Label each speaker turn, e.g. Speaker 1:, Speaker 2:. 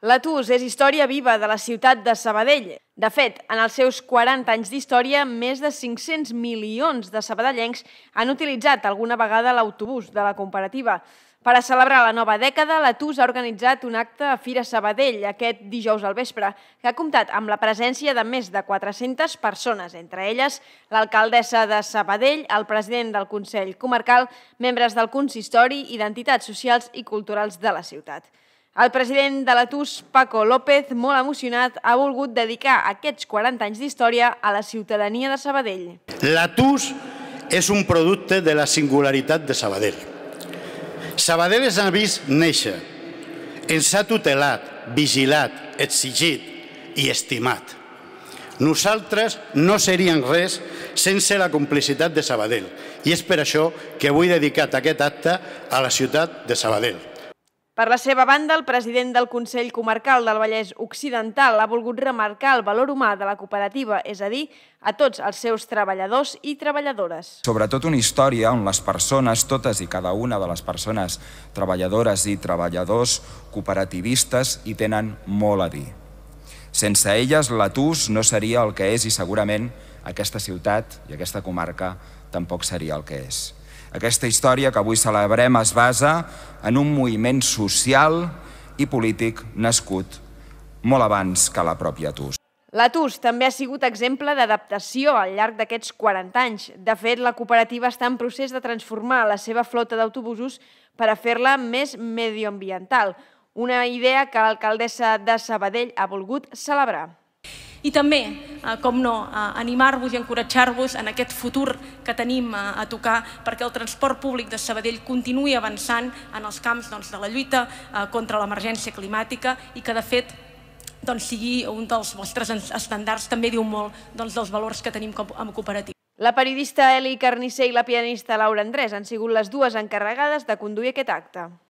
Speaker 1: L'Atus és història viva de la ciutat de Sabadell. De fet, en els seus 40 anys d'història, més de 500 milions de sabadellencs han utilitzat alguna vegada l'autobús de la cooperativa. Per a celebrar la nova dècada, l'Atus ha organitzat un acte a Fira Sabadell aquest dijous al vespre, que ha comptat amb la presència de més de 400 persones, entre elles l'alcaldessa de Sabadell, el president del Consell Comarcal, membres del consistori i d'entitats socials i culturals de la ciutat. El president de l'Atus, Paco López, molt emocionat, ha volgut dedicar aquests 40 anys d'història a la ciutadania de Sabadell.
Speaker 2: L'Atus és un producte de la singularitat de Sabadell. Sabadell ens ha vist néixer, ens ha tutelat, vigilat, exigit i estimat. Nosaltres no seríem res sense la complicitat de Sabadell i és per això que vull dedicar aquest acte a la ciutat de Sabadell.
Speaker 1: Per la seva banda, el president del Consell Comarcal del Vallès Occidental ha volgut remarcar el valor humà de la cooperativa, és a dir, a tots els seus treballadors i treballadores.
Speaker 3: Sobretot una història on les persones, totes i cada una de les persones treballadores i treballadors cooperativistes hi tenen molt a dir. Sense elles, l'Atus no seria el que és i segurament aquesta ciutat i aquesta comarca tampoc seria el que és. Aquesta història que avui celebrem es basa en un moviment social i polític nascut molt abans que la pròpia Atus.
Speaker 1: L'Atus també ha sigut exemple d'adaptació al llarg d'aquests 40 anys. De fet, la cooperativa està en procés de transformar la seva flota d'autobusos per a fer-la més medioambiental, una idea que l'alcaldessa de Sabadell ha volgut celebrar.
Speaker 4: I també, com no, animar-vos i encoratjar-vos en aquest futur que tenim a tocar perquè el transport públic de Sabadell continuï avançant en els camps de la lluita contra l'emergència climàtica i que, de fet, sigui un dels vostres estàndards, també diu molt dels valors que tenim com a cooperativa.
Speaker 1: La periodista Eli Carnicer i la pianista Laura Andrés han sigut les dues encarregades de conduir aquest acte.